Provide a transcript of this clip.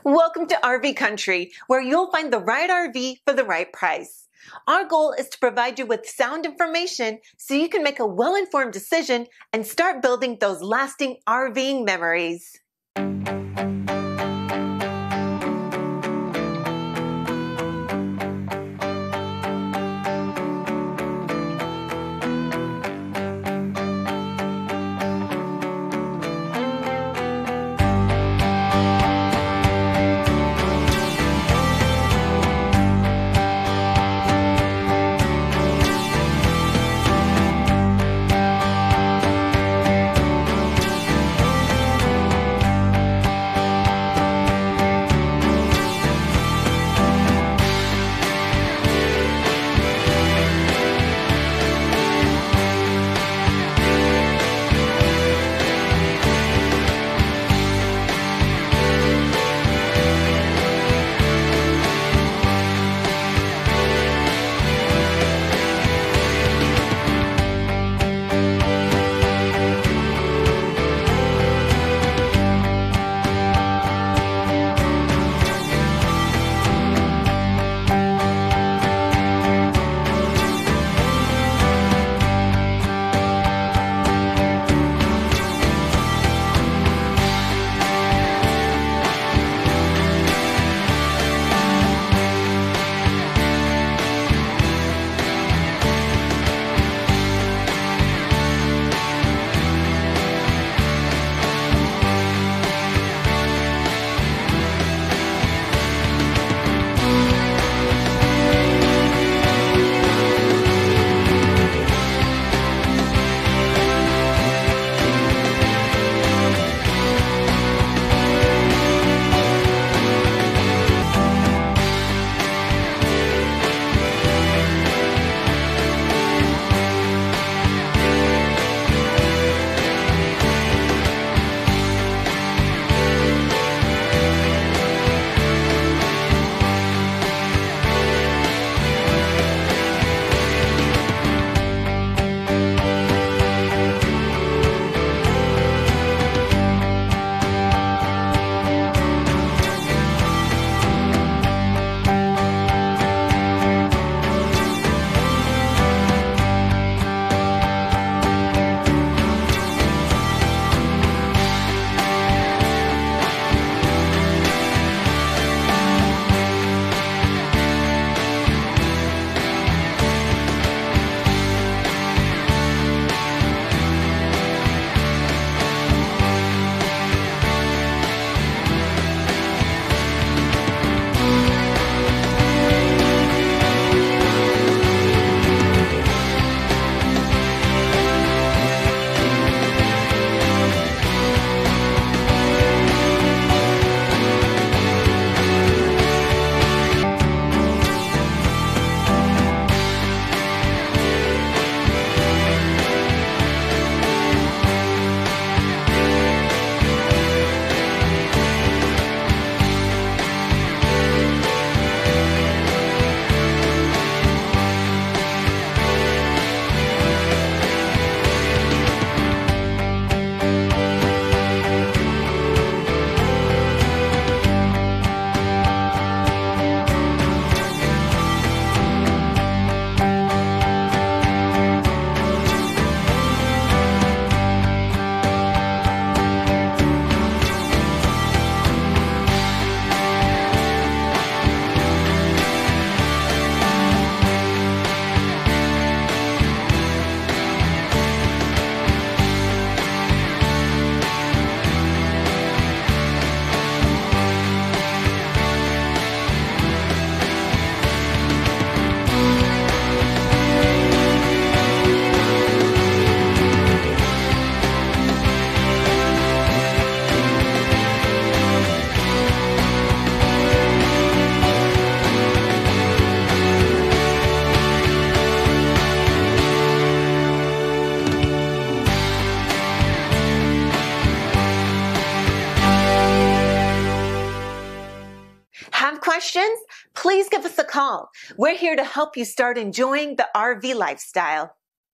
Welcome to RV Country, where you'll find the right RV for the right price. Our goal is to provide you with sound information so you can make a well-informed decision and start building those lasting RVing memories. Have questions? Please give us a call. We're here to help you start enjoying the RV lifestyle.